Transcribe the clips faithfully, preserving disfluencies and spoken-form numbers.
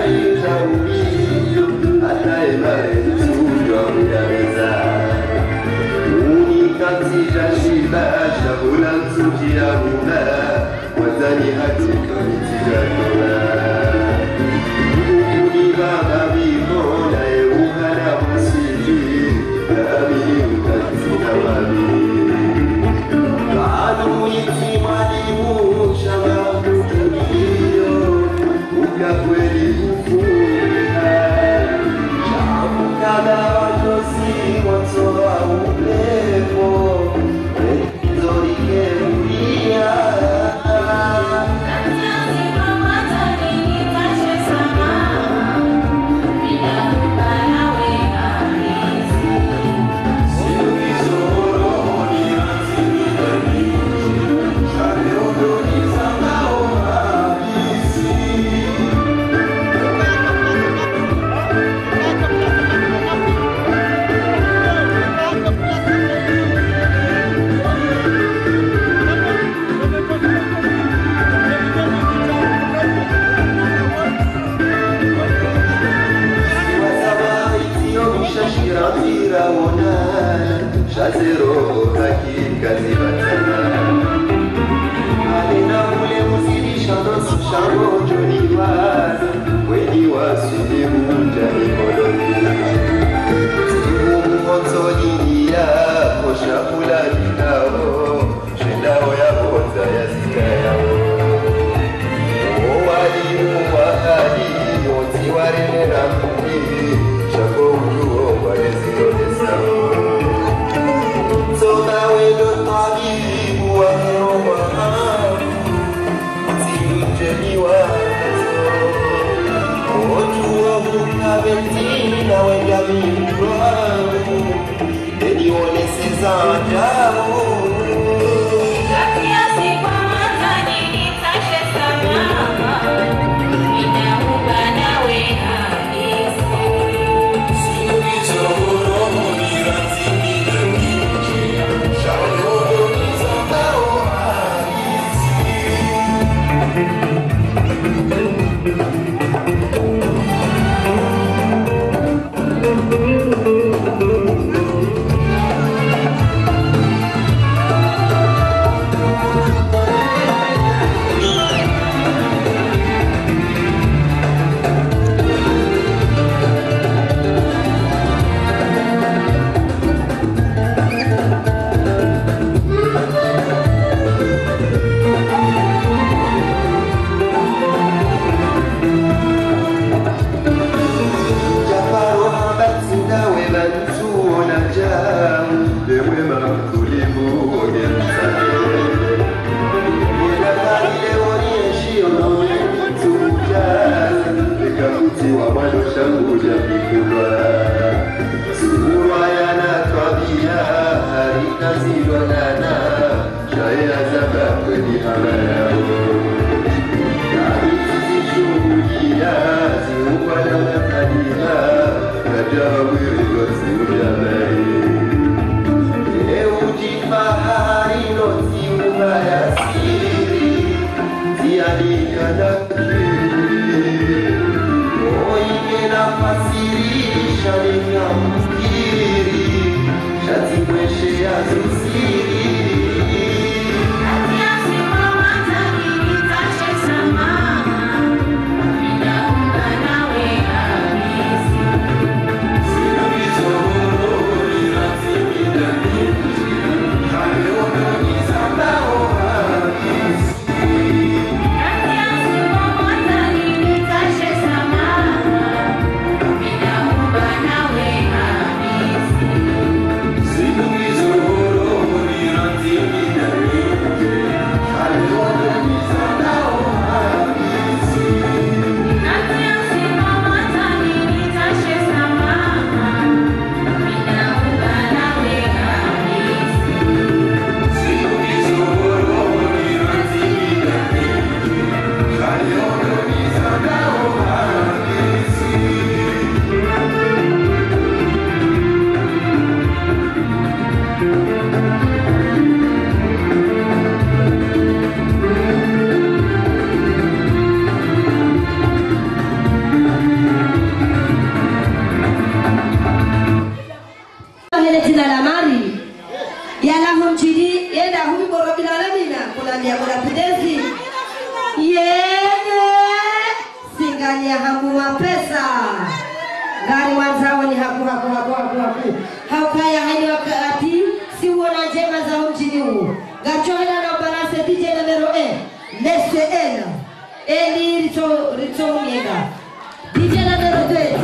Oi, que na facilidade. ya mwana kudezi. Yeye singali ya hamu wa pesa. Gari wanzao ni haku haku haku haku haku. Haukaya haini wakati si uona njema za mjini huu. Gachohela na ubalase D J numero E. Lese ena. Eli rito rito miega. D J numero deux.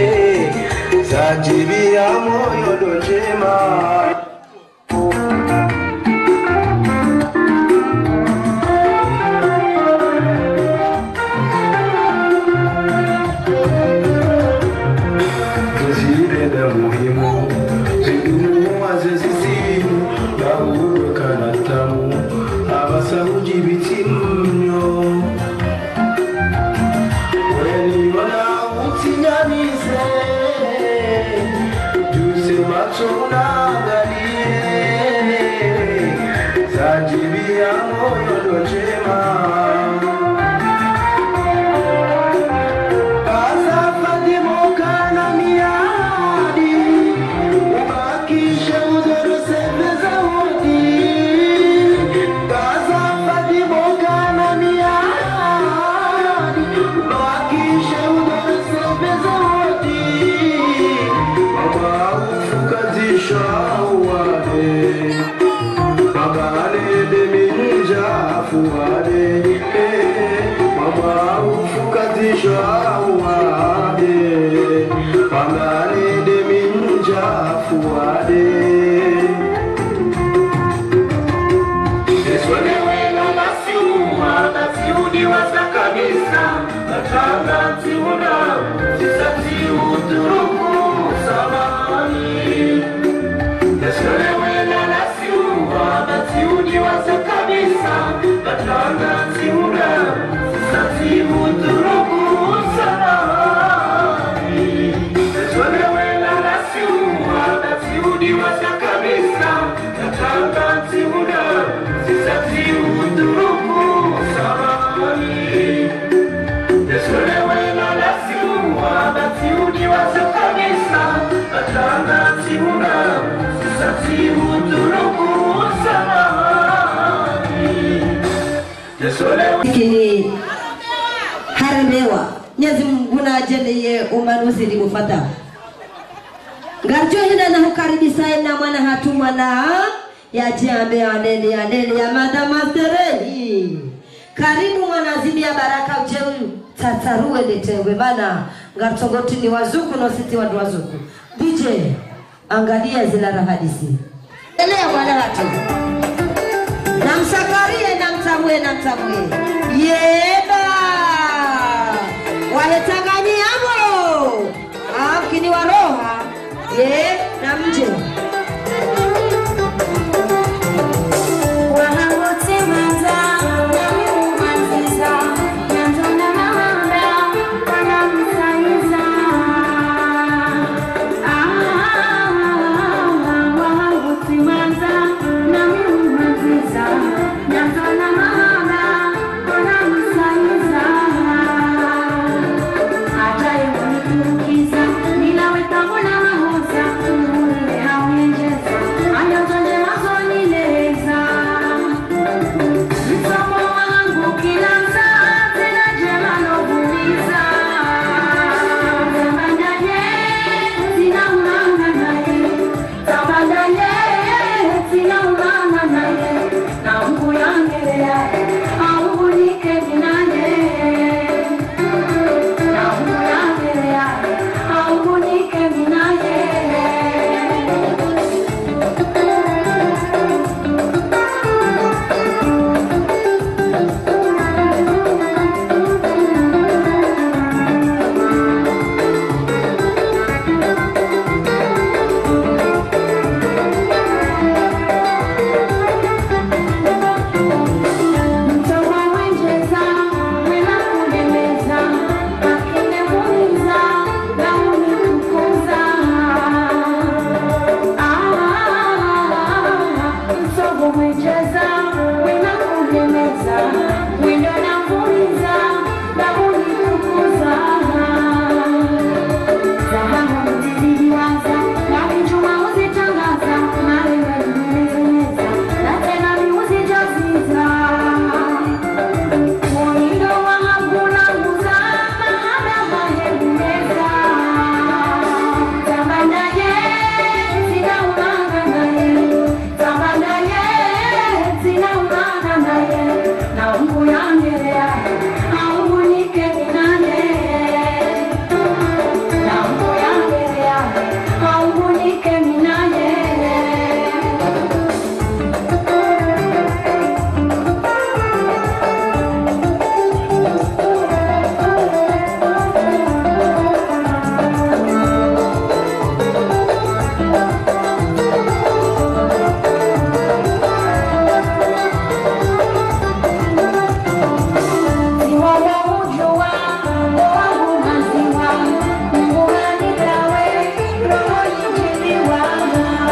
Sajibia moyo dojema Kini harimewa Mwenyezi Mungu na ajalie umanuzi limufata Ngarjo hina na hukaribisa na mwana hatu mwana ya jiambe aneni aneni ya madama sereni karibu mwana zimi ya baraka ujeu tataruwe letewe mana ngartogoti ni wazuku no siti wadu wazuku D J angalia zilara hadisi elea mwana hatu namsakarie namtamwe namtamwe yeba wahetanganyi amo akini waroha ye namje Wow.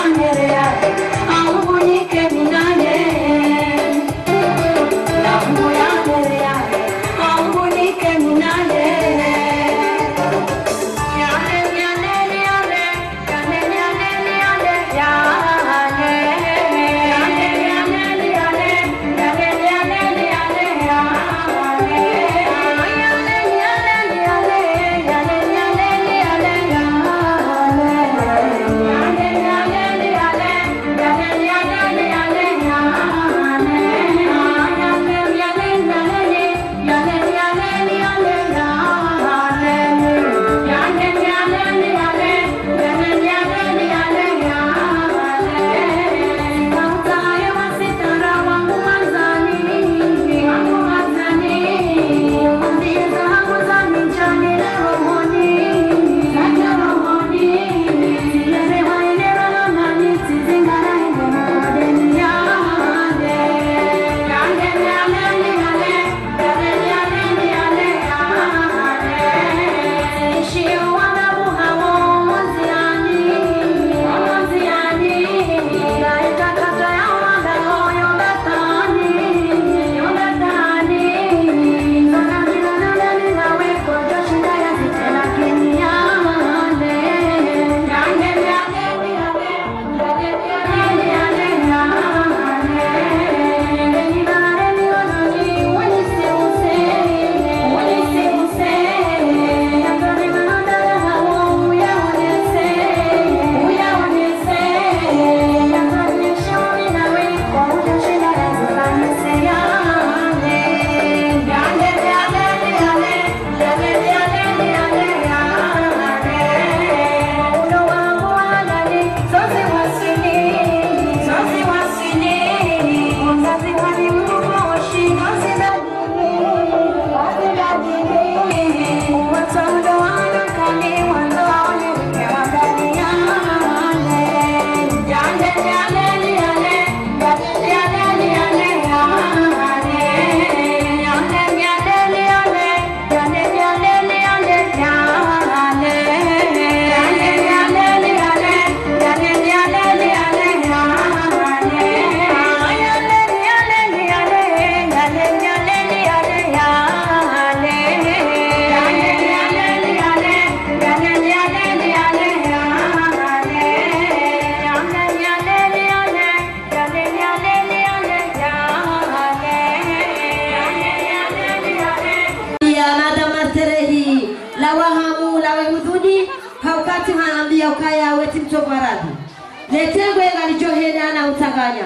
ukaya weti mchomaradi netengwe ngalichoheda na utanganya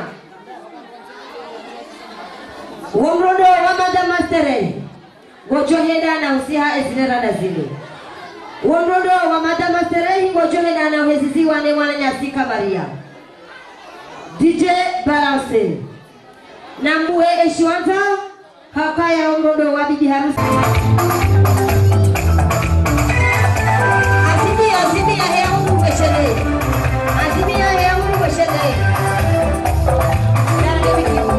womrodo wa madama stere gojoheda na usiha ezinera na zile womrodo wa madama stere gojoheda na uheziziwa ne wana nyasika Maria D J Balance na mwe eshiwanta hakaya womrodo wa bibi harusi Azimia ya Mungu weshele. Azimia ya Mungu weshele. Yale biki.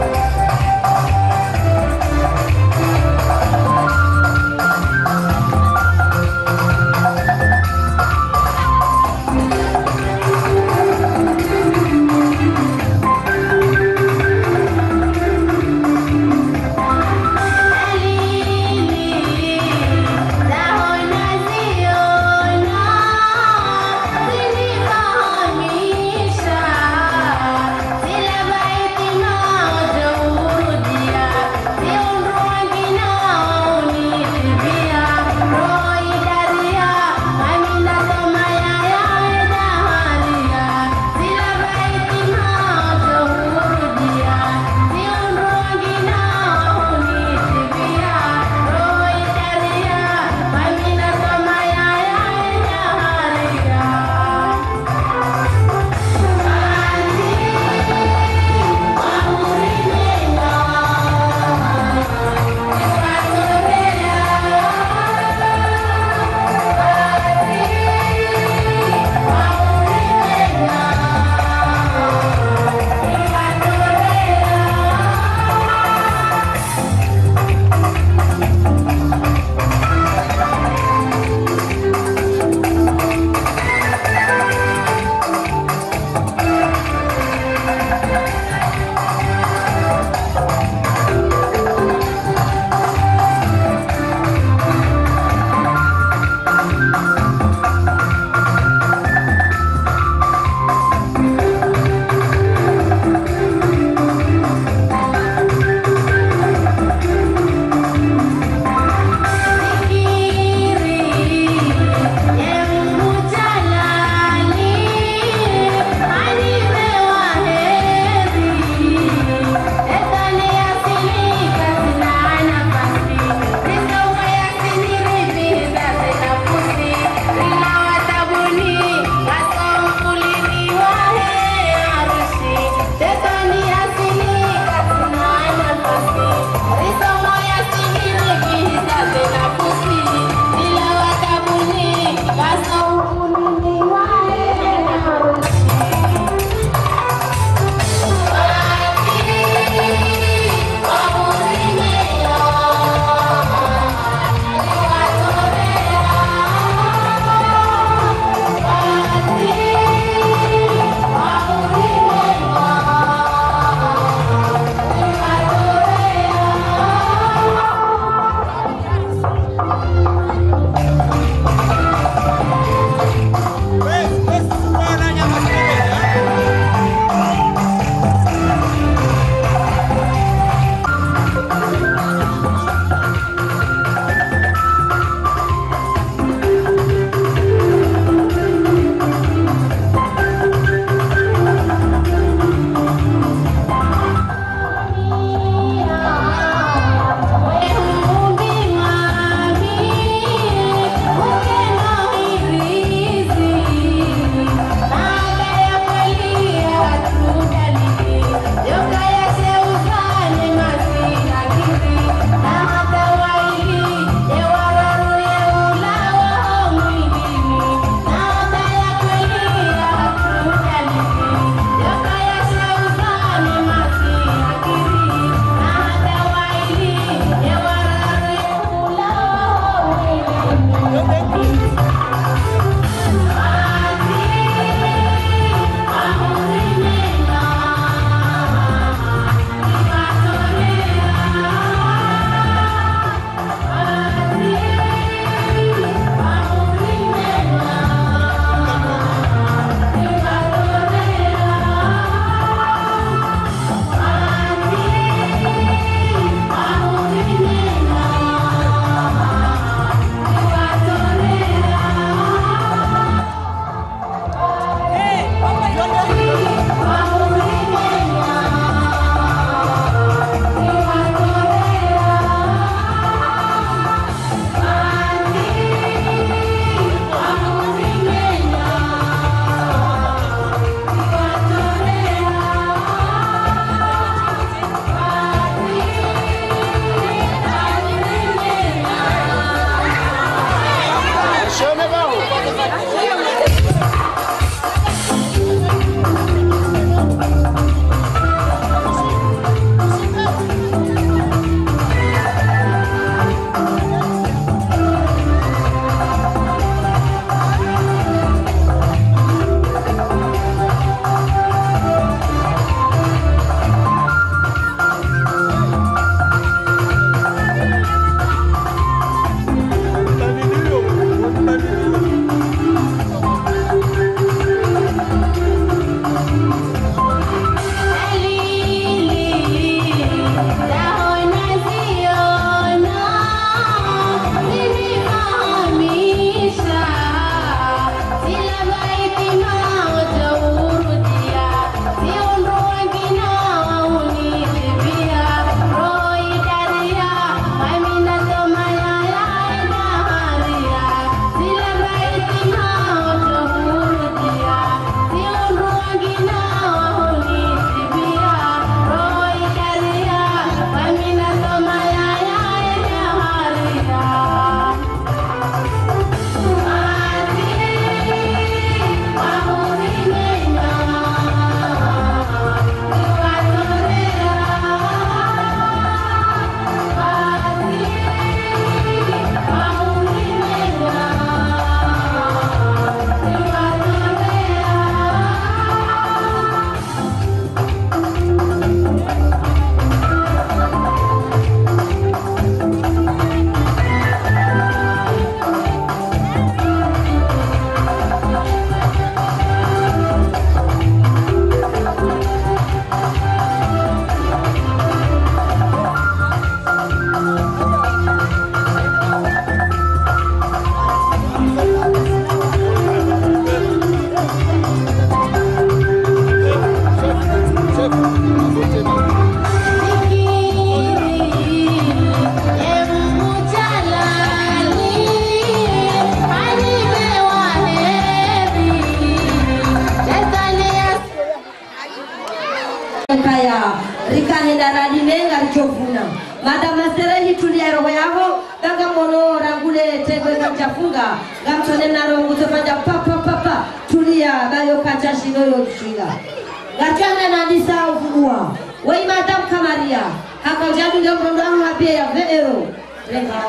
kaya rikahenda radimenga richovuna madama serehi tulia roho yao daga mono rangule tegwe kamchafunga gamtone naro ngutopanja papa papa tulia bayo kacha shino yo kushinga gachana na disa ufugua wei madam kamaria haka ujadu ndio mrondo wangu hapia ya veero lenga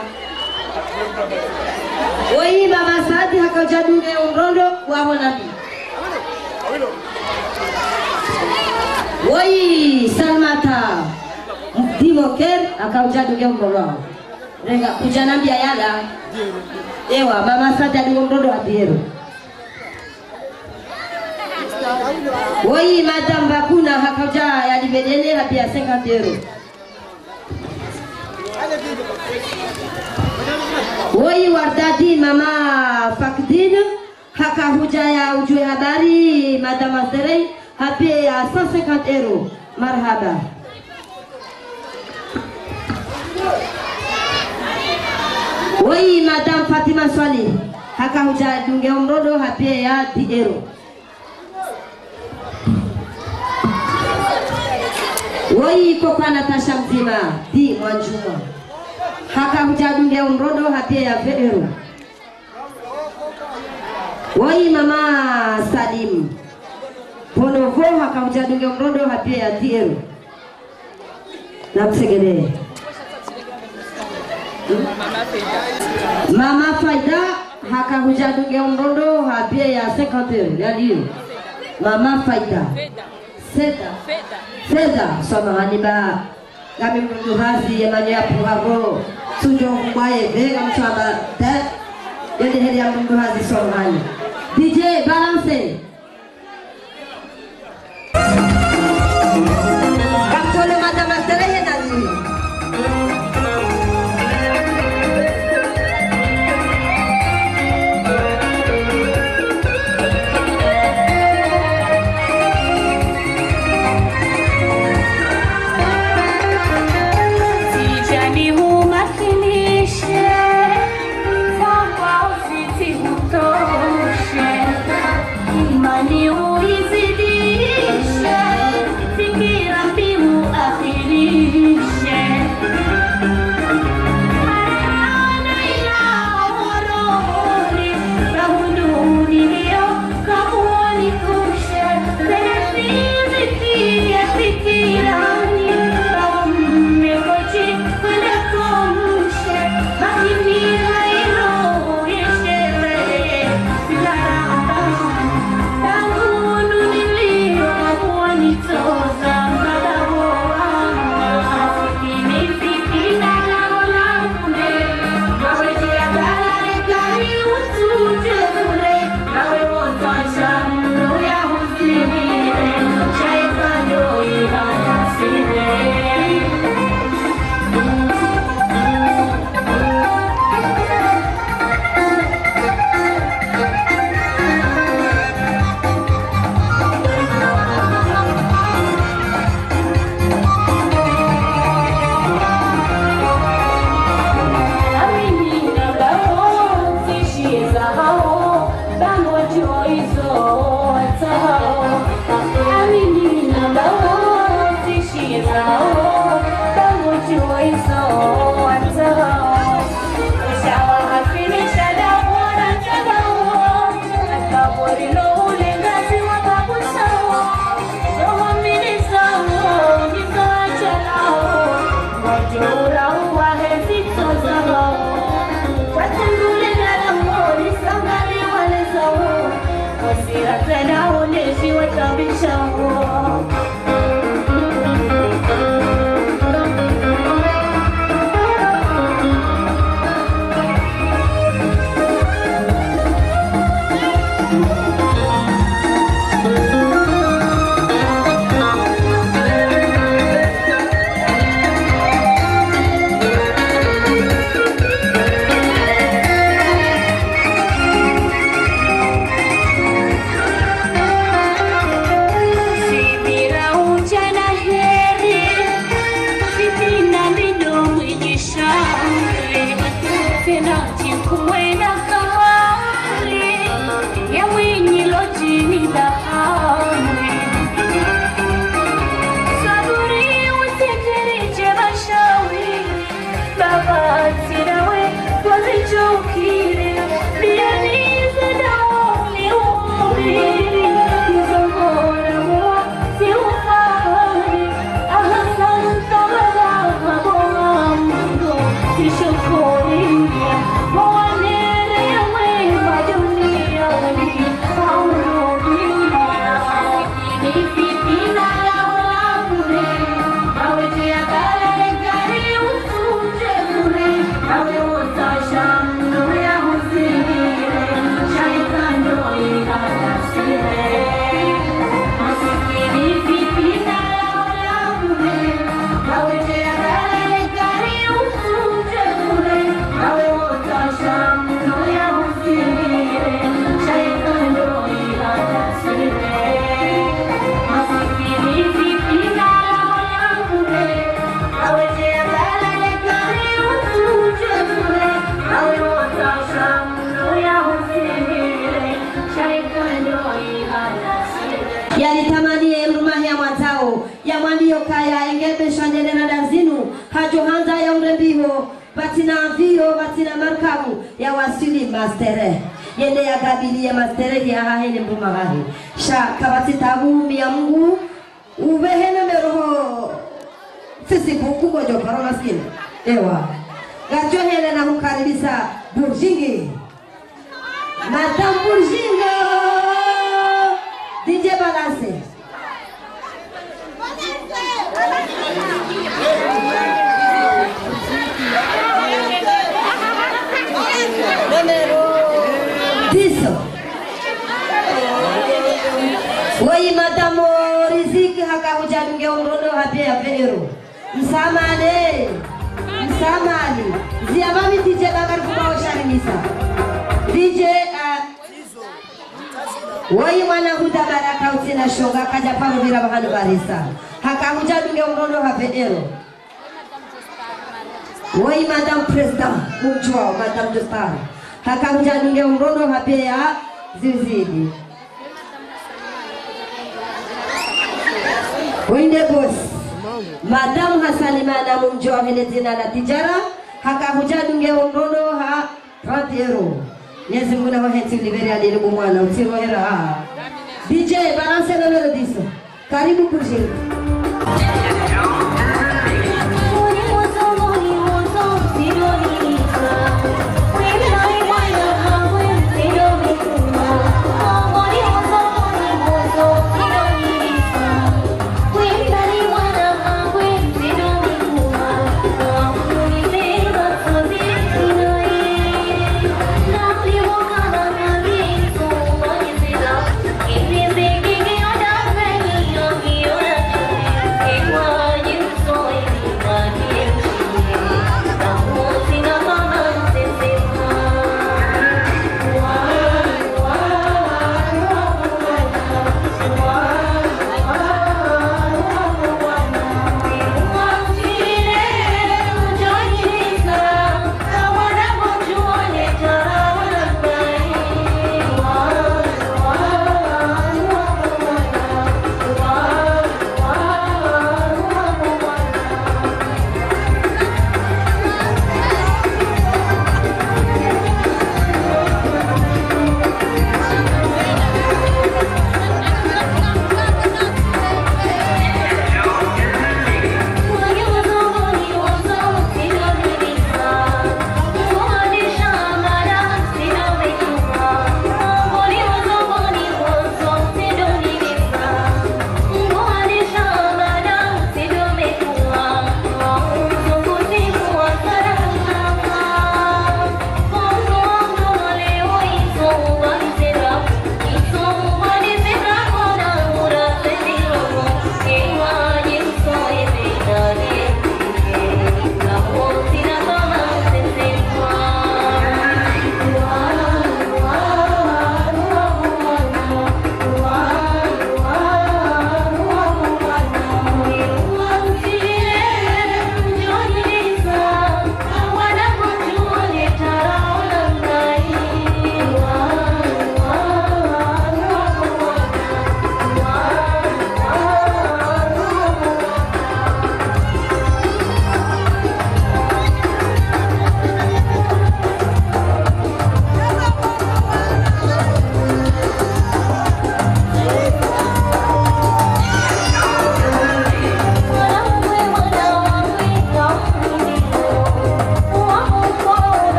wei mama Sadi haka ujadu ndio mrondo wamo nabi woi Salmata Dimoker akaujadu ndio mrondo lenga kujanambia yala ewa mama Sadi ndio mrondo hapiero woi madam bakuna hakaja ya libedene hapia cinquante euro woi wardadi mama Fakdin haka huja ya ujue habari madam Azrei hapia ya cent cinquante euro marhaba woi madam Fatima Swali haka huja dunge umrodo hapia ya dix euro woi koka Natasha mzima di Mwanjuma haka hujadunge umrodo hapia ya veero woi mama Salim Ponovo haka hujadunge umrodo hapia ya diero na msegede mama Faida haka hujadunge umrodo hapia ya cinquante euro ya dio mama Faida Seda Seda sama haniba kami mnduhazi emanya ya puhago sujo mbaye vega mchaba ta yende heri ya mnduhazi sama hani D J balance kaptole madama terehe nani kaya ingebe shanele na dazinu hajo handa ya urembiho batina vio batina markabu ya wasili mastere yende ya gabili ya mastere ya hahele mbumagari sha kabati tabu ya Mungu ubehene meroho sisi buku gojo paro maskini ewa gajo hele na kukaribisa Burjingi Madam Burjingo D J Balance Diso Woi Madam Riziki haka hujadunge umrono hape ya vero Msamane Msamane Ziamami D J Bakar kubao sharimisa D J uh, Woi mwana huda baraka utina shonga kaja pano vira bahanu barisa haka hujadunge umrono hape ero Woi Madam President Mujwa Madam Justar haka hujadunge umrono hape ya zizidi Winde boss Madam Hasalimana Mujwa hele zina na tijara haka hujadunge umrono ha trente euro Nyezi Mungu na waheti liberi alilu kumwana utiro hera haa D J balance na lolo diso Karibu Burjingi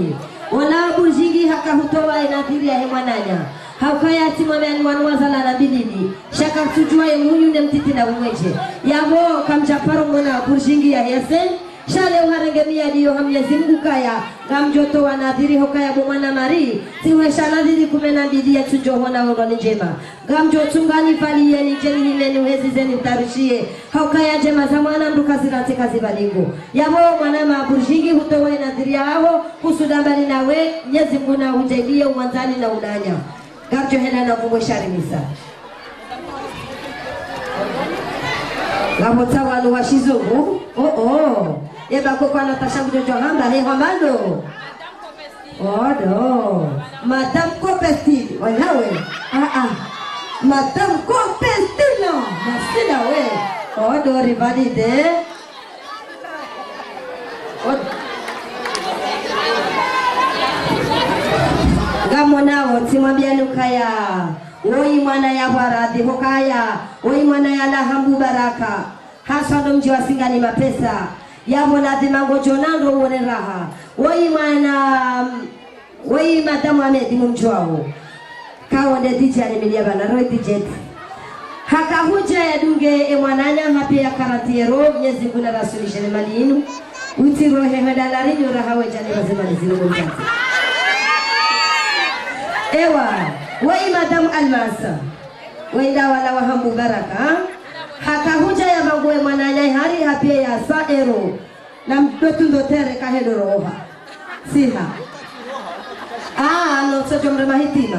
nadhiri wala burjingi hakahutoa nadhiri ya mwananya haukaya timamani wanwazala na bididi shaka tujua yemunyu ne mtiti na umweje yabo kamjaparo mwana burjingi ya yesen shale uharengemia diyo hamyezi Mungu kaya gamjoto wa nadhiri hokaya mwana mari siwesha nadhiri kumena bidi ya tujo hona wangoni njema gamjoto ngani vali yeni jeni himeni uhezi zeni utarishie haukaya jema za mwana mduka zirate kazi balingo yabo mwana maburjingi hutowe nadhiri yao kusudambali nawe nyezi muna ujailiye uwanzani na udanya gamjo hena na kumweshari misa Gamota wanu wa shizungu oh oh Eba koko anatasha mjojo hamba he hamando Odo Madame Copestil Wanawe Ah ah Madame Copestil Nasina we Odo rivalide Odo Gamonao timwambia nukaya Woi mwana ya waradhi hokaya Woi mwana ya lahambu baraka Haswa ndo mji wa Singani mapesa Yamo na dhimango jonando uone raha Woi mwana Woi madamu amedi mumjuao Kao nde dija ni milia bana Roy dijet Haka huja ya dunge e mwananya Hapi ya karatiero Nyezi kuna rasuli shenemali inu Uti rohe hedalari Nyo raha wejani wazimani zinu mumjati Ewa Woi madamu almasa Woi dawala wahambu baraka Haka huja ya mangue mwananya hari hapia ya saero na mdotu ndotere kahedoro oha siha ah no sojo mrema hitima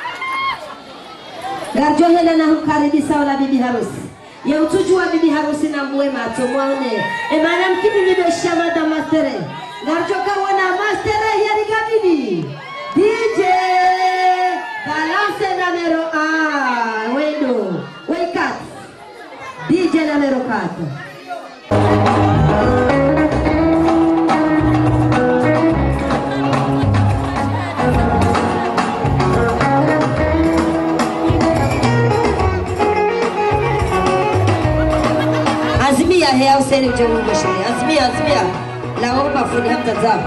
garjo hela na hukaribisa wala bibi harusi ya utujua bibi harusi na mwe macho mwaone e maana mkini nimesha mada mastere garjo kawana mastere ya rikabidi D J balance namero ah wendo wake up D J namero quatro. Azimia hea useni ujamungu shile. Azimia, azimia. La opa funi hamta zabu.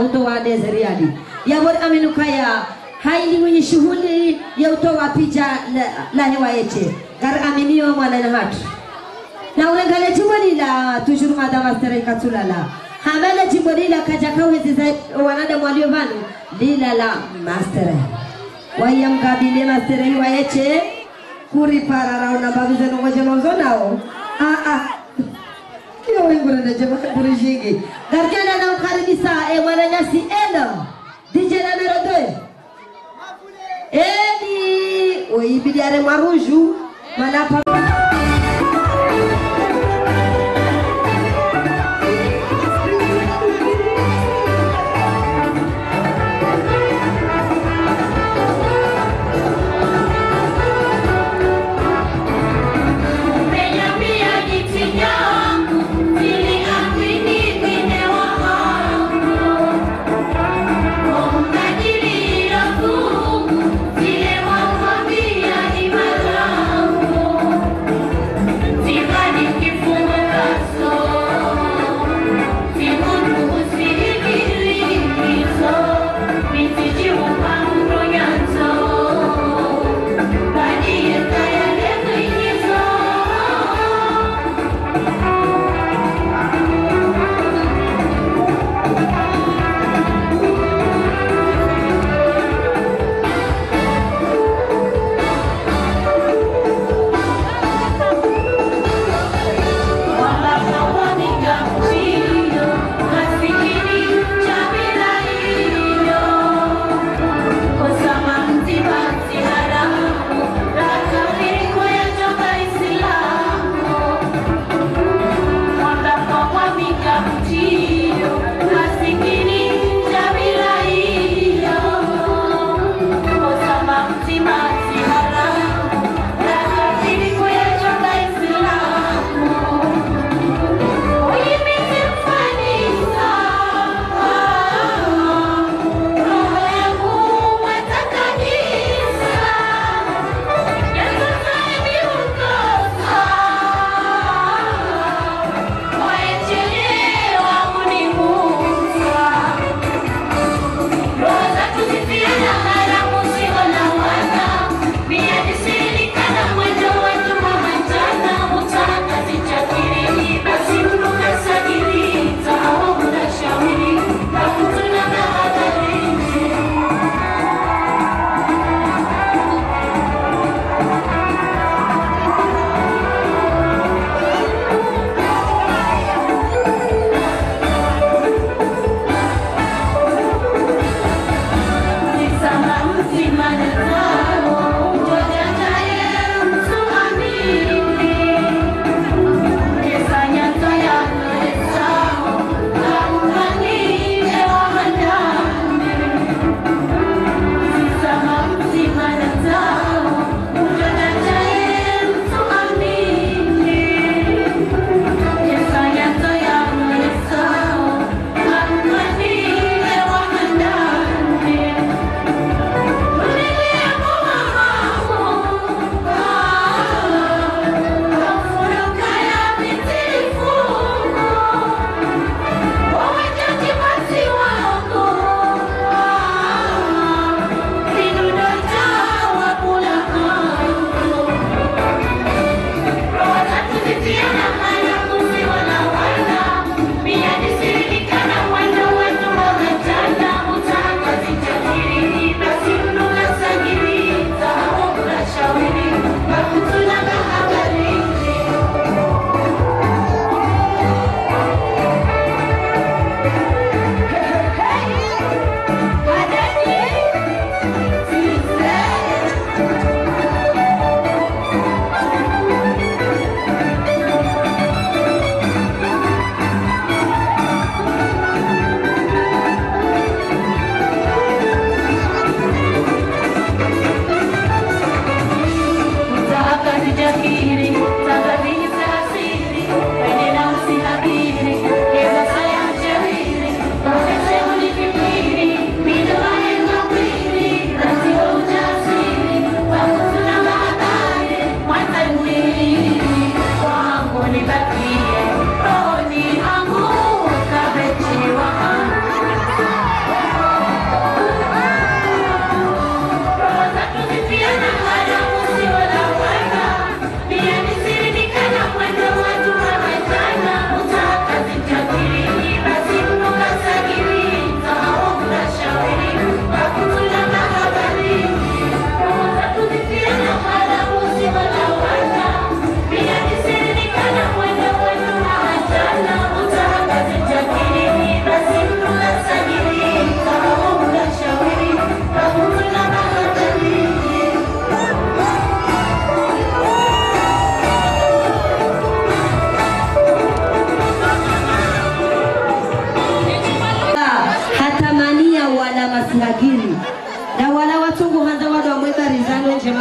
utoa deseriadi ya bor aminu kaya haili mwenye shughuli ya utoa picha la, la hewa yeche gar aminio mwana na hatu na urengale jimboni la tujuru madama stere katulala hamala jimboni la kajakau hizi wanada mwalio vanu lila la mastere waya mkabile mastere hewa yeche kuri pararao na babiza nungoje mawzonao ah ah Yo wengine na jamaa kurishiki. Garjana na ukaribisa e wananyasi eno. D J numero deux. Eni oibidiare maruju manapa Oh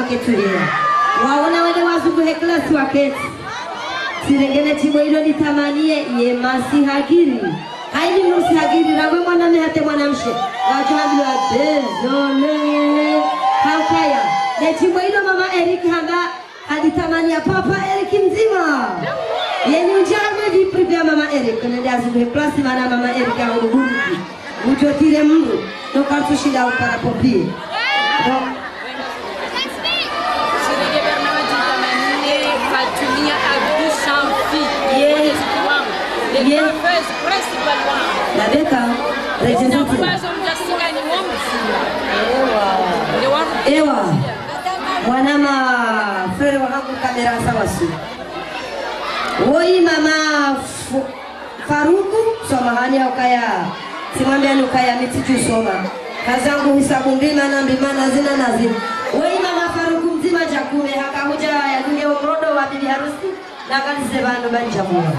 waketulia. Waona wale wazungu heklasi waketi. Sirengene chimo ilo nitamanie ye masihagiri. Haini musihagiri rawe mwana mehate mwana mshe. Wajuhamilo wa dezole. Haukaya. Ne chimo ilo mama Eric hanga alitamania papa Eric mzima. Yeni ujame viprivya mama Eric. Nende azuhe plasi mana mama Eric ya uruguruki. Ujotire mungu. Nokartu shida upara popi. La beka ewa mwanama frere wangu kamera sawasu woi mama Faruku somahani ukaya simwambia nukaya mitiju soma kazangu hisabu mbima na mbima na zina na zina woi mama Faruku mzima jakume haka huja ya dunge umrodo wa bibi harusi na kalise bando banjamua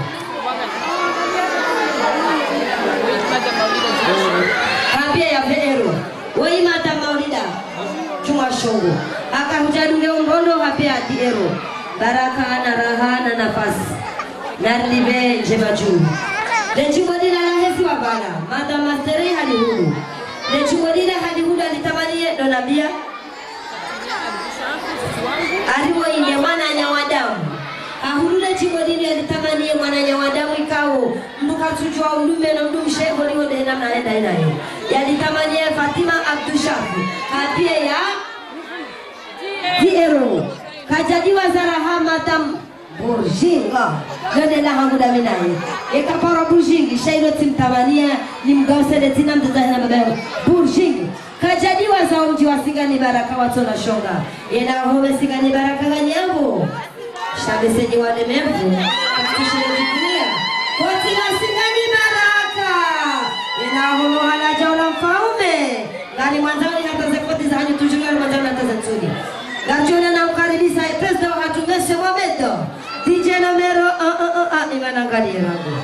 Kabia ya Vero, woi mata maulida, chuma shongo. Aka hujadunge umrondo hapia diero, baraka na raha na nafasi, narlibe njema juu. Lechumodila la hesi wa bana, mata masteri hadi hudu. Lechumodila hadi hudu alitamanie donabia. Ariwo ine mwana nyawadamu. Ahulule chimodini alitamanie mwana nyawadamu ikao mbuka tujua ulume na mdumu sheho liho dehena mna henda inayo yalitamanie Fatima Abdushafi kapie ya diero kajadiwa zaraha matam burjinga yone la hanguda minaye eka para burjingi shailo timtamania ni mgausele tina mtazahina mabayo burjingi kajadiwa za umji wa Singani baraka watona shonga yena home Singani baraka ganyabu Shabeseni wale membu Kushile zikulia Kotila Singani baraka Ina hulu hala jaula mfaume Gani mwanzani hata zekoti za hanyu tujunga mwanzani hata zentuni Gachona na ukaribisa Presda wa hatumeshe wamedo D J Namero uh, uh, uh, uh, Imana ngani rangu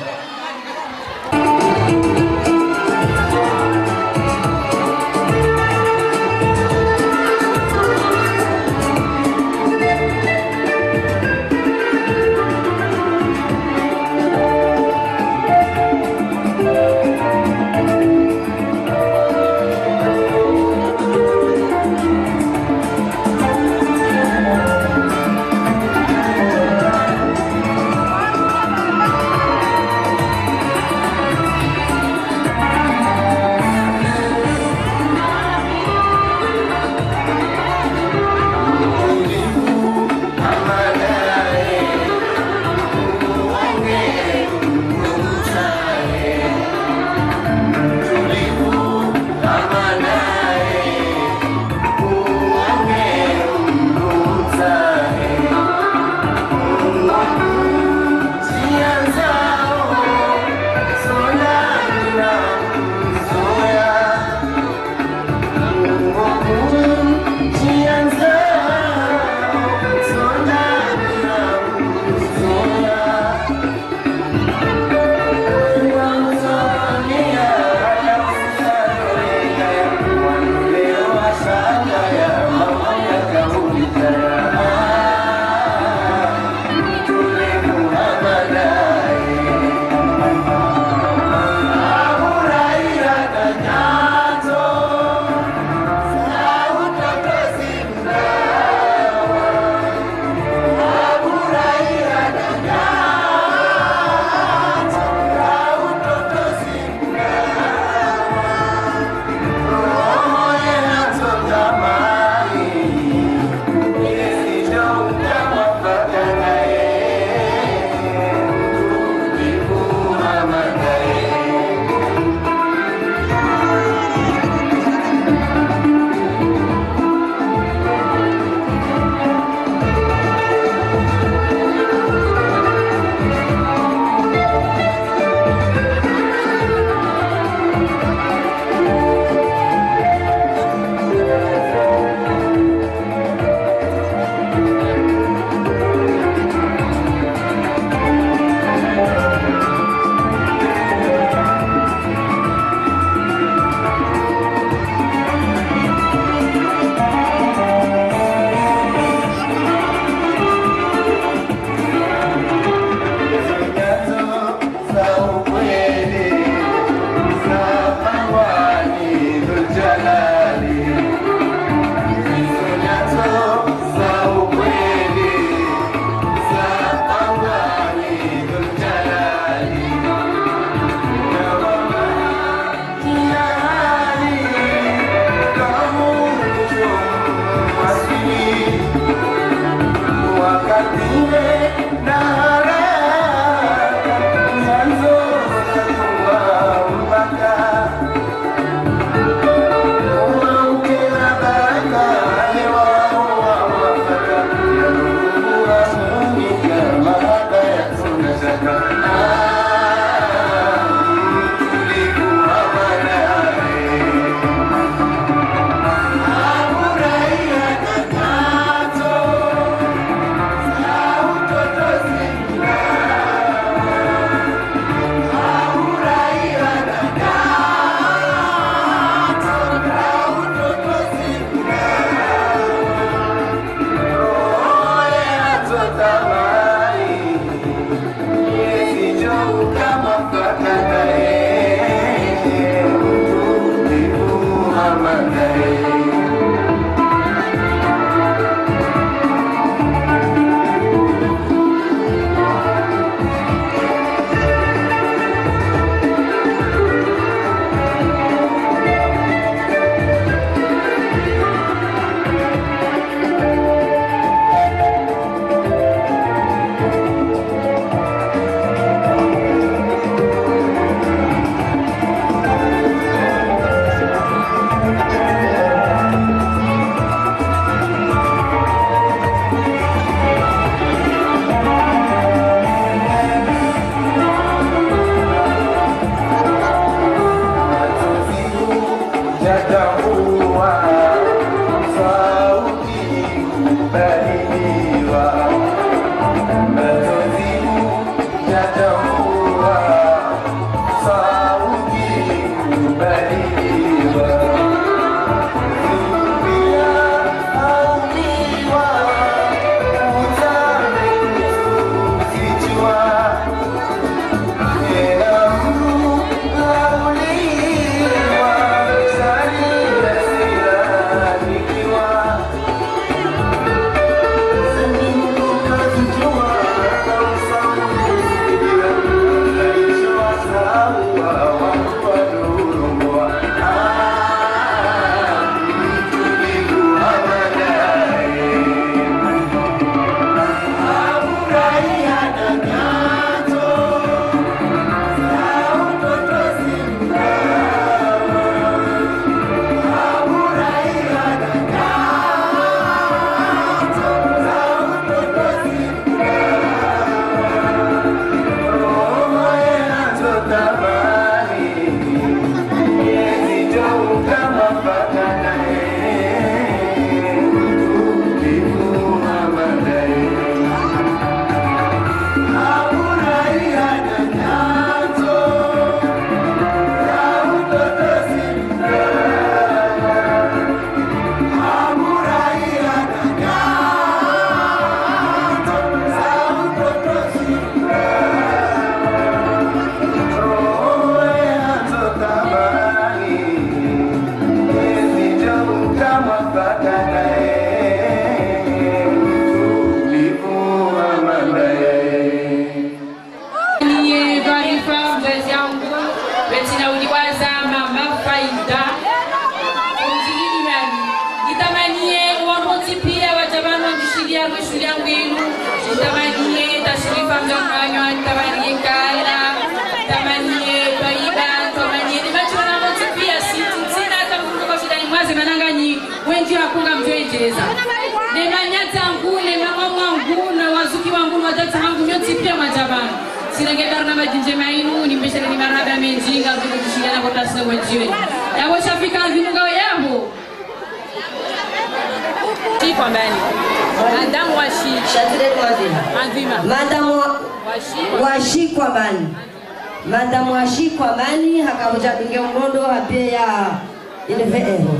Madam Washi kwa mani hakamoja binge umondo hapea ile veero.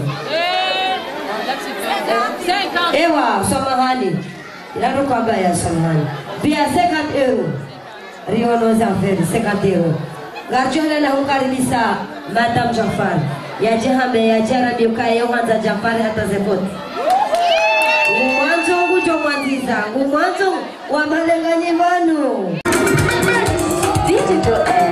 Ewa samahani. Ilaro kwa baya samahani. Pia second euro. Riono za feri second euro. Garjole na hukaribisa Madam Jafar. Ya jehame ya jara biuka yohanza Jafar hata zepoti. Mwanzo ngujo mwanziza. Mwanzo wa malenganyi manu. Digital Air.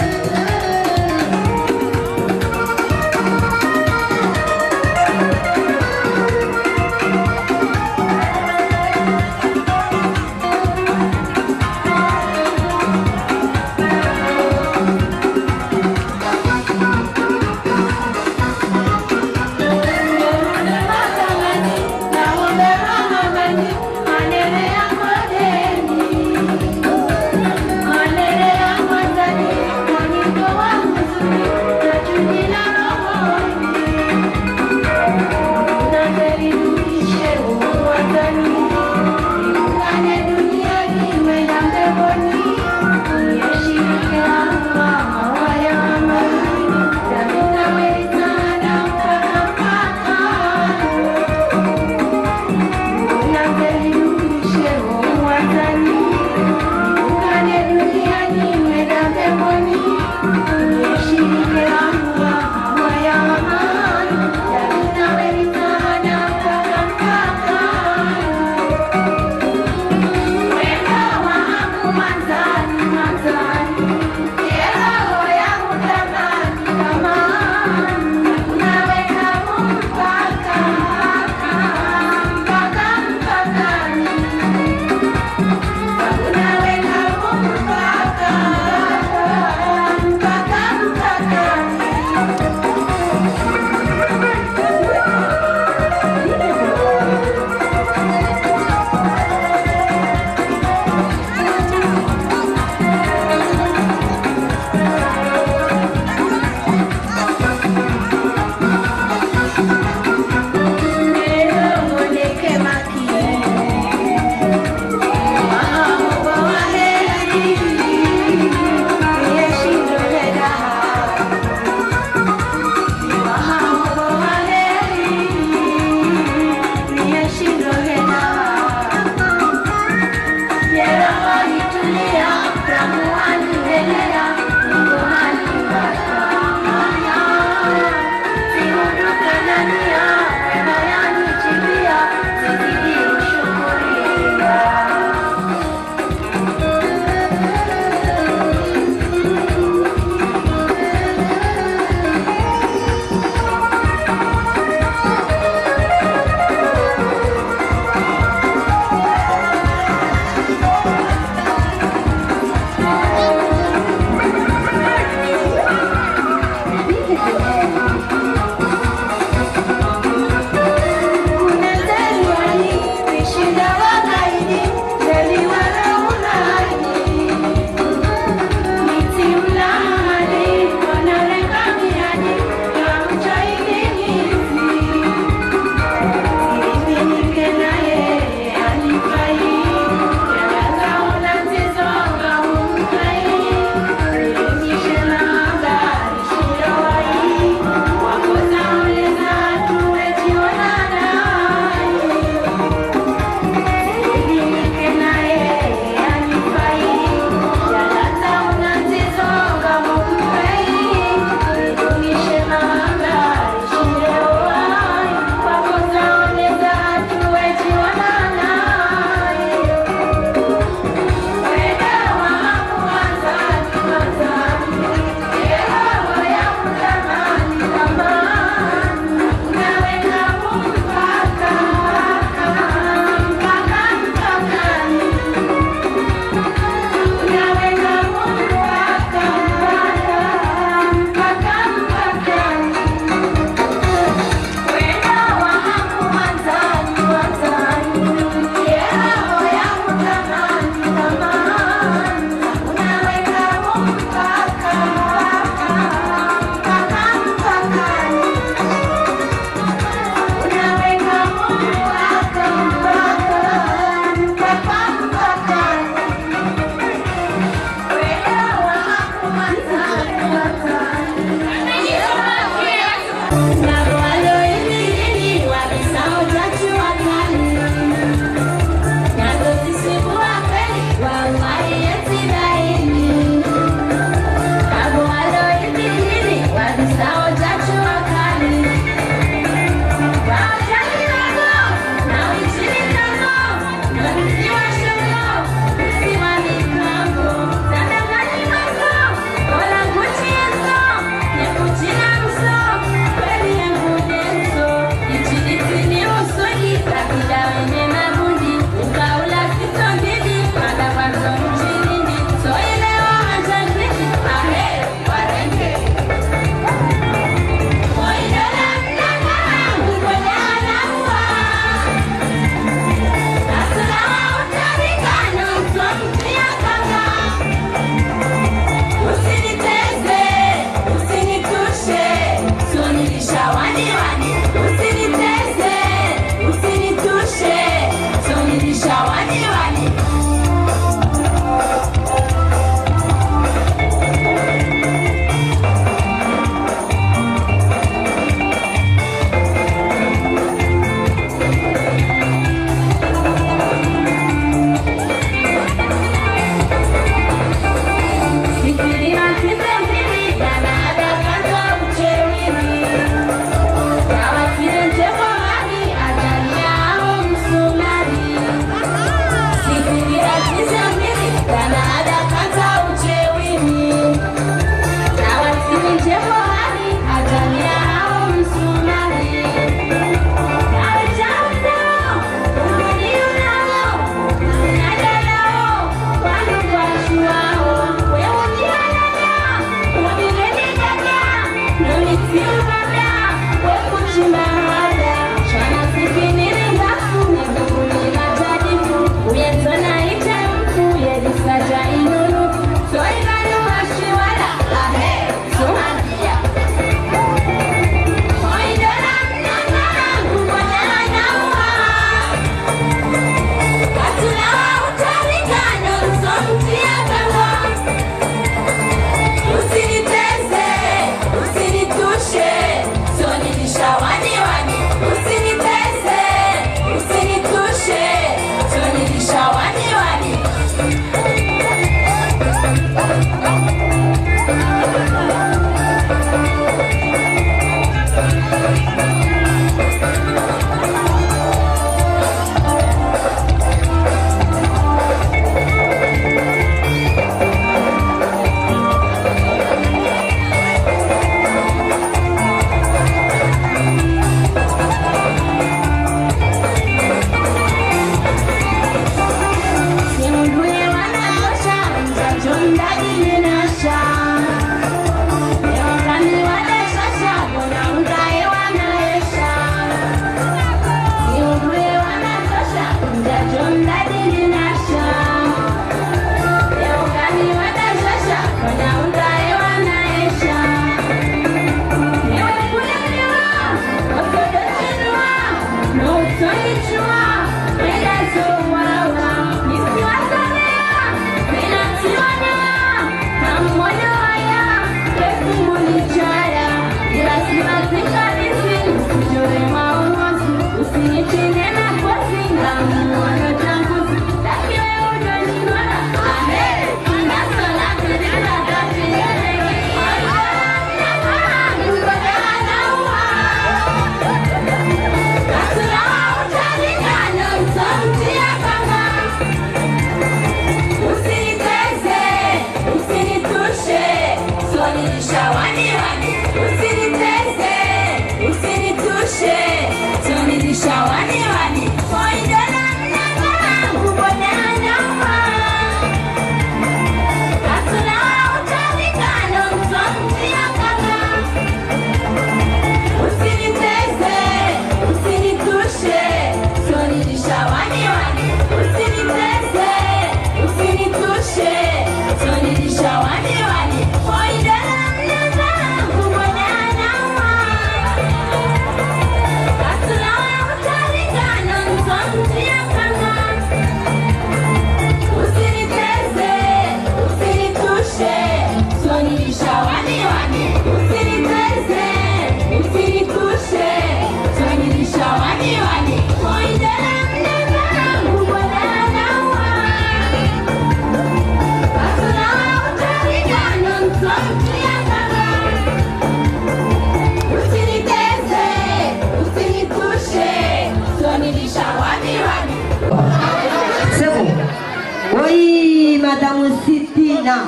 Madame Sitina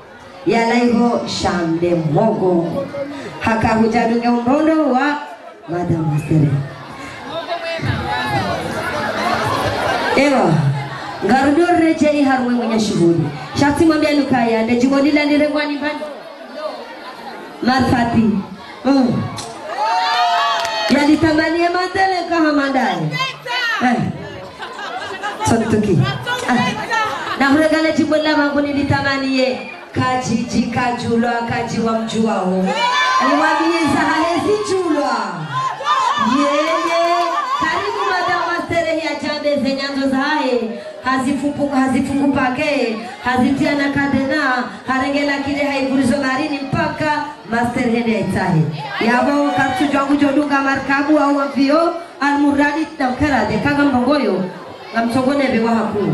yalaiho shamde mogo hakahuja dunia umrondo wa Madame Sere ewa ngarudo rejei harwe mwenye shughuli shati mwambia lukaya nde jimoni la nirengwani bani marfati mm. Yalitamanie matele kahamandani eh sontuki ah. Na huregale jibola wangu nilitamanie kajiji kajulwa kaji wa mjuao aliwabie sahale si chulwa yeye karibu Madame Sere ya jambe zenyanzo zae hazifupu hazifungu pake hazitia na kadena harengela kile haiburizo marini mpaka Master hende aitahe yabo katsu jangu jodunga markabu au avio almuradi tamkara de kaga mbongoyo ngamsogone bewa hakuru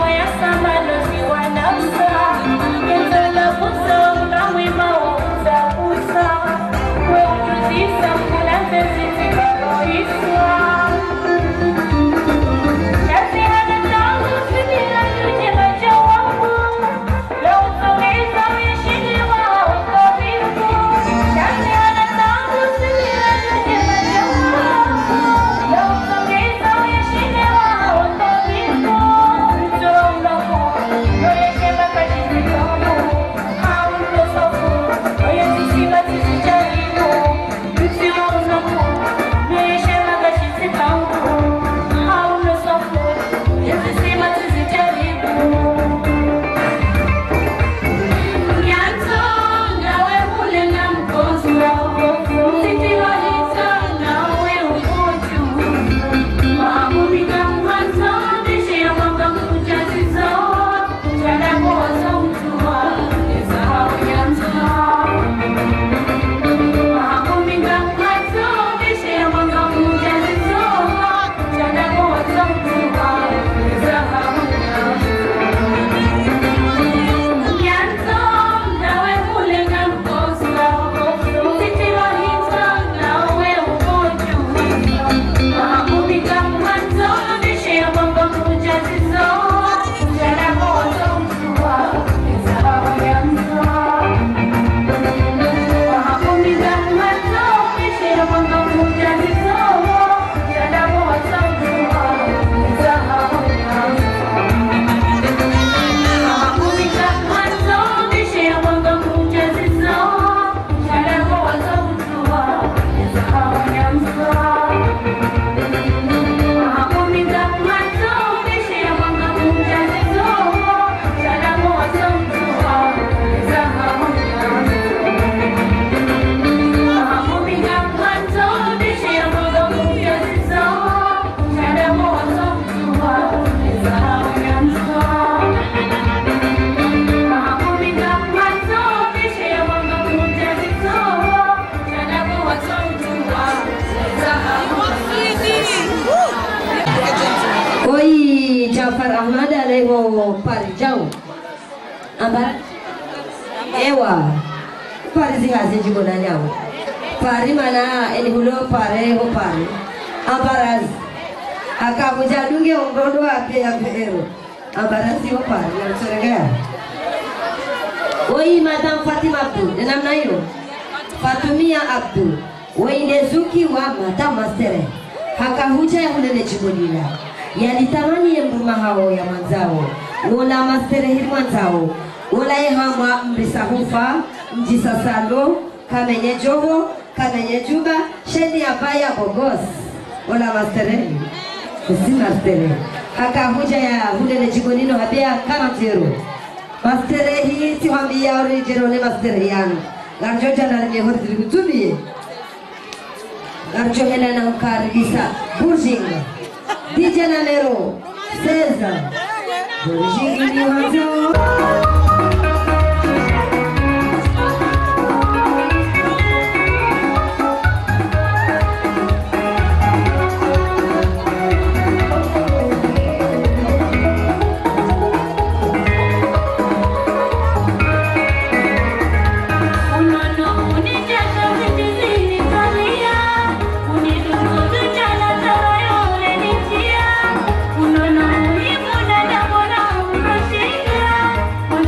Jafar Ahmad alewo parijau ambar ewa parizi hazi jibona nyawo pari mana eni hulo pare ho pare ambaraz akabuja dunge ongondo ape apero ambarazi ho pare na serengea oi madam Fatima Abdul namna hiyo Fatumia Abdul Waindezuki wa madam Mastere hakahuja ya hulele jibonila yalitamani yembuma hao ya mwanzao wola Mastere hili mwanzao wola yehamwa mbisahufa mjisasalo kamenye joho kamenye juba sheni abaya bogos wola Mastere si Mastere hakahuja ya hulele jibonino habea kama zero Mastere hii tiwambia ori jerone Mastere yanu Garjo jana ni horti kutumie Garjo Helena Karisa Burjinga Dijana Nero Cesar Burjinga ni wazo Uno no, uno no, uno no,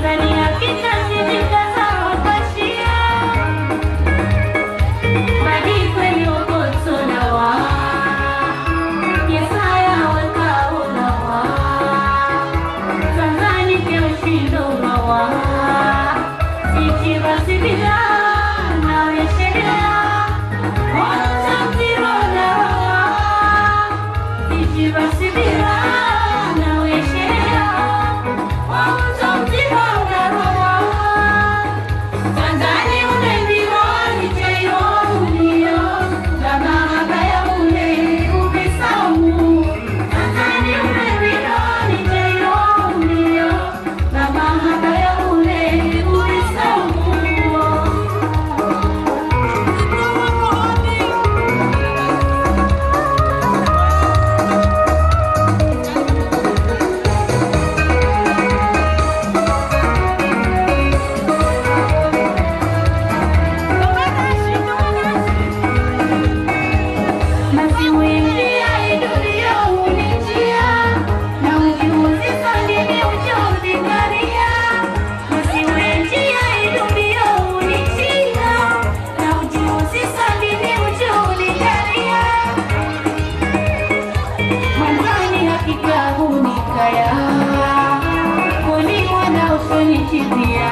kujipia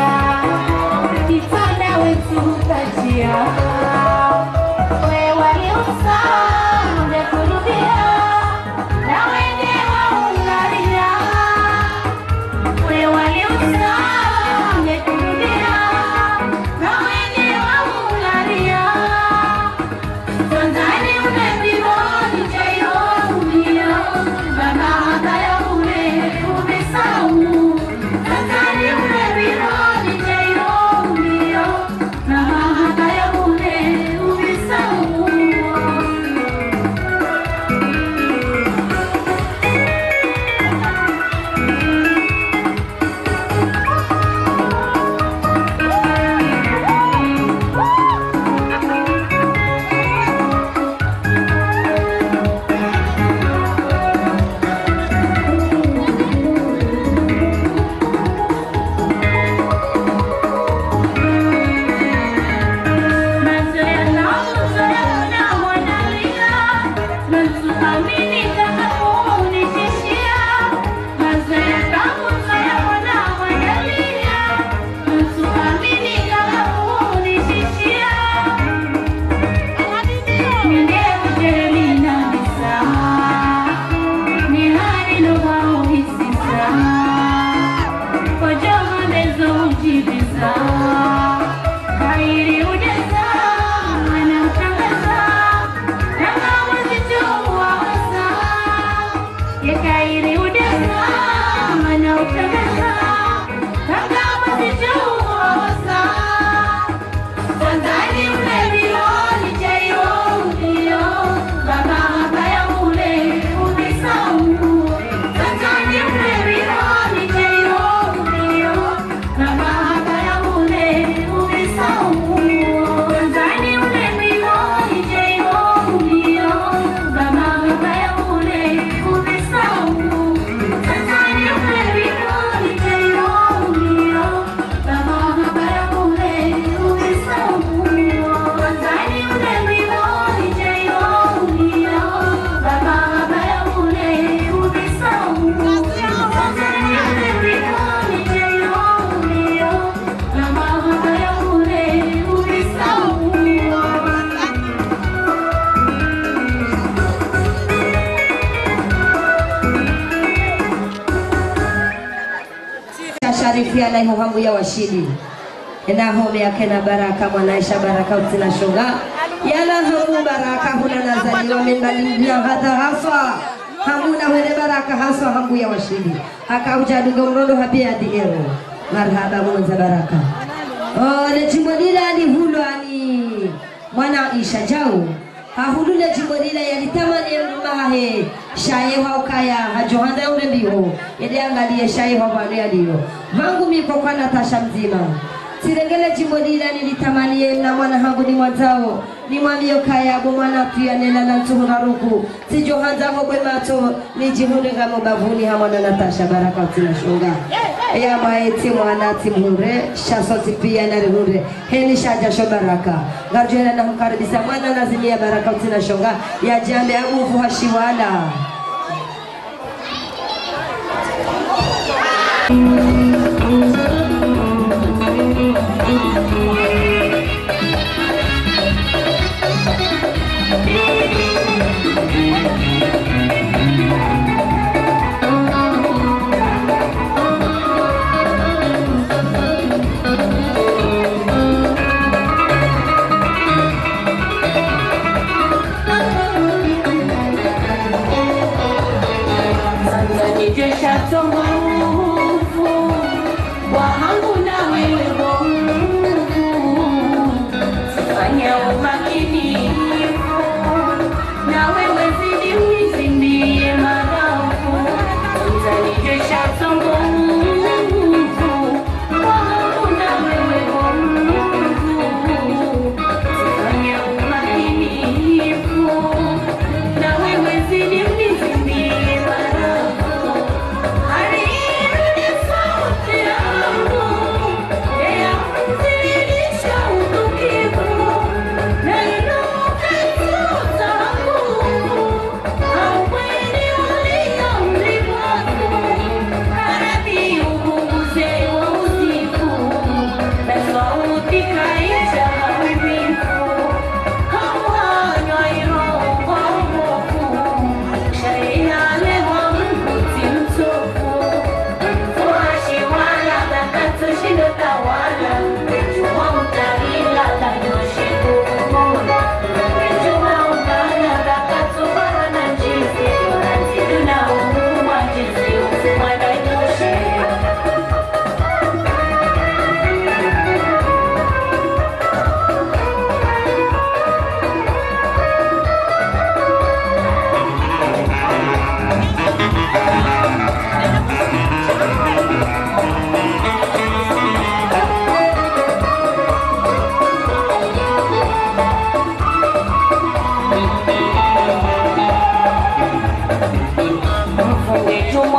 kitanda wetu kachia wewe waliusa ungekurudia na wende waungaria wewe waliusa ungekurudia na wende waungaria Tanzani unapimo nijayo umio baba hata ule umesau Tanzani unapimo nijayo umio baba hata ule umesau Sharifia na ihohamu ya washidi ina home yake na baraka mwanaisha baraka utina shunga yana hamu baraka huna nazaliwa membali ya hata haswa hamuna wele baraka haswa hamu ya washidi haka ujaduga mrondo habia diero marhaba mwanza baraka oh le jimodila ni hulo ani mwana isha jau hahulule jimodila yalitamani mahe shaye haukaya hajohanda urembiho yede angalie shaye hawani aliyo vangu miko kwa Natasha mzima Sirengele jimodila nilitamani na mwana hangu ni mwazao ni mwamio kaya mwana pia nena na ntuhuna ruku sijohanza mokwe mato ni jihuni gamo bavuni hamana Natasha baraka utina shunga ya maeti mwana timure shasoti pia na rihunre heni shaja sho baraka garjuela na mkaribisa mwana nazimia baraka utina shunga ya jambe agufu hashiwala Hari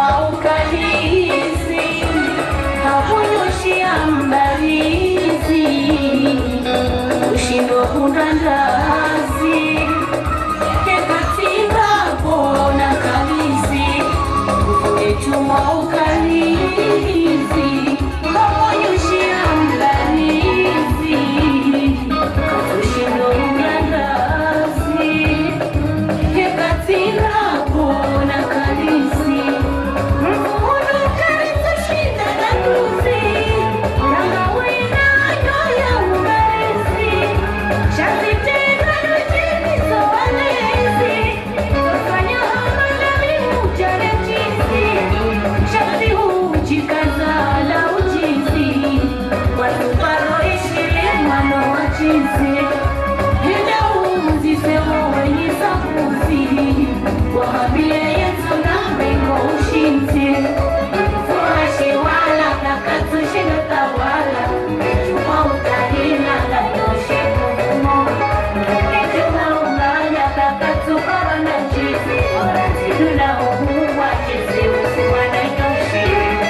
chuma ukalizi hakunyoshia mbalizi ushindo kundandazi kekatimba pona kalizi chuma ukalizi hakunyoshia mbalizi ushindo kundandazi kekatimba pona kalizi mfuno kalisa shinda na kuzi ranga wina yoya umbalizi shazi tena nujini soalezi tofanya hamala miujare chizi shazi ujikaza la ujizi watu paro ishile mwano wachizi hina uzi sewo wenye sakuzi wahabie yetu na mengo ushinti fuhashi wala kakatu shino tawala chuma utahina la toshe kufumo chuma unganya kakatu kawa na chizi oratidu na uhuwa chizi ufuwa na toshe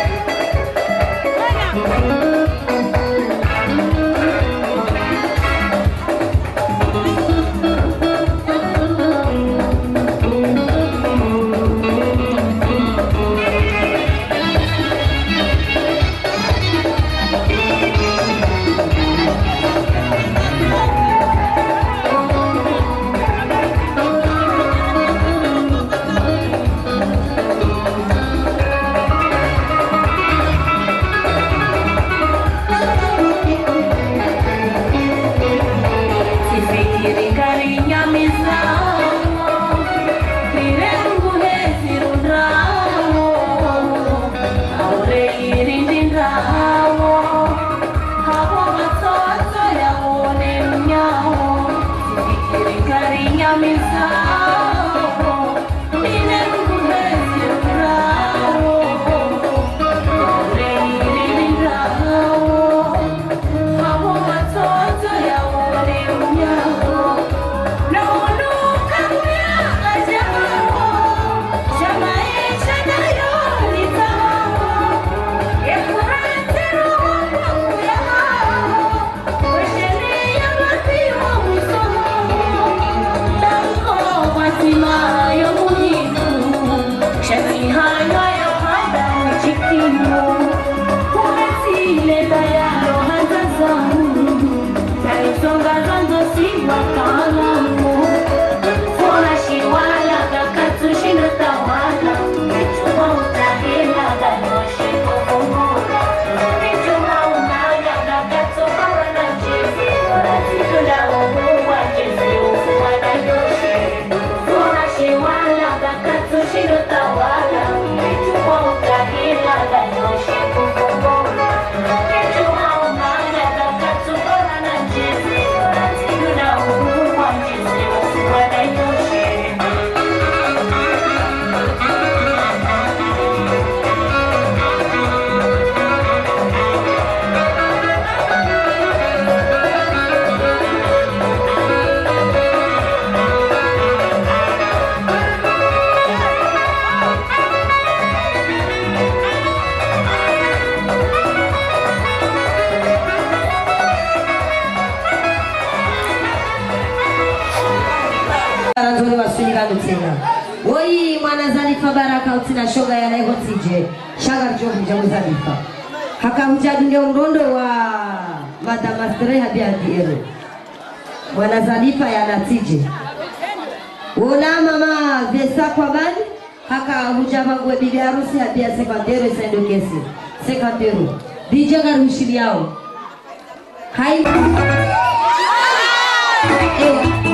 sifikiri karinya mizao mirengu hezirundrao aure irindindrao hapo watoto yaone mnyao sifikiri karinya mizao mirengu hezirundrao aure irindindrao hapo watoto yaone mnyao naonuka kuyaga jamao shamaisha nayo litao yekuratero wakuyao wesheria wapimo mwisomo tanko watimayo muhimu shazihanyayo hada uchikimu kumetile dayalo hanzazamu naisonga zanzo siwa kalamu fona shiwala kakatu shindo tawala chuma utahila gadoshe kukumula chuma umaya kakatu kawa na chizi oratidu na uhuwa chizi ufuwa na doshe fona shiwala kakatu shindo tawala chuma utahila gadoshe kukumula chuma umaya kakatu kawa na chizi oratidu na uhuwa chizi ufuwa na doshe Anatoli wasulika nutsina Oi mwana Zalifa baraka utina shoga ya lego tije shaga jobu jamu Zalifa haka hujadu ndio mrondo wa madama stere habia diero mwana Zalifa ya natije Ola mama vesa kwa bani haka hujama ngwe bibi harusi habia sekandero sendo kesi sekandero dije garushili yao hai ewa